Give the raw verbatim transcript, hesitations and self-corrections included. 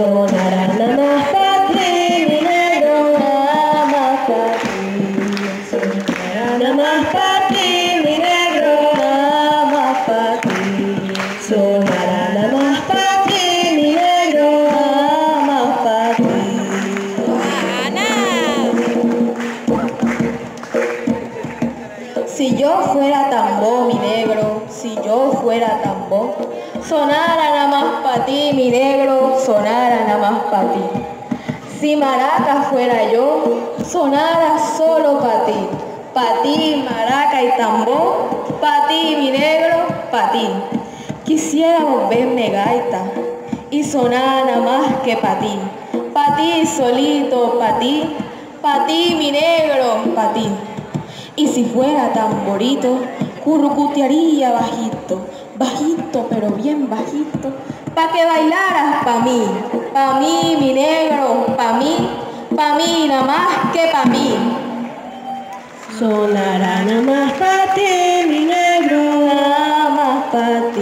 sonará nada más para ti, mi negro, nada más para ti. Sonará nada más para ti, mi negro, nada más para ti. Sonará nada más para ti, mi negro, nada más para ti. Si yo fuera tambor, mi negro, si yo fuera tambor, sonara nada más para ti, mi negro, sonara nada más para ti. Si maraca fuera yo, sonara solo para ti. Para ti, maraca y tambor, para ti, mi negro, para ti. Quisiera volverme gaita y sonar nada más que para ti. Para ti solito, para ti, para ti, mi negro, para ti. Y si fuera tamborito, currucutearía bajito, bajito pero bien bajito, pa' que bailaras pa' mí, pa' mí mi negro, pa' mí, pa' mí nada más que pa' mí. Sonará nada más pa' ti, mi negro, nada más pa' ti.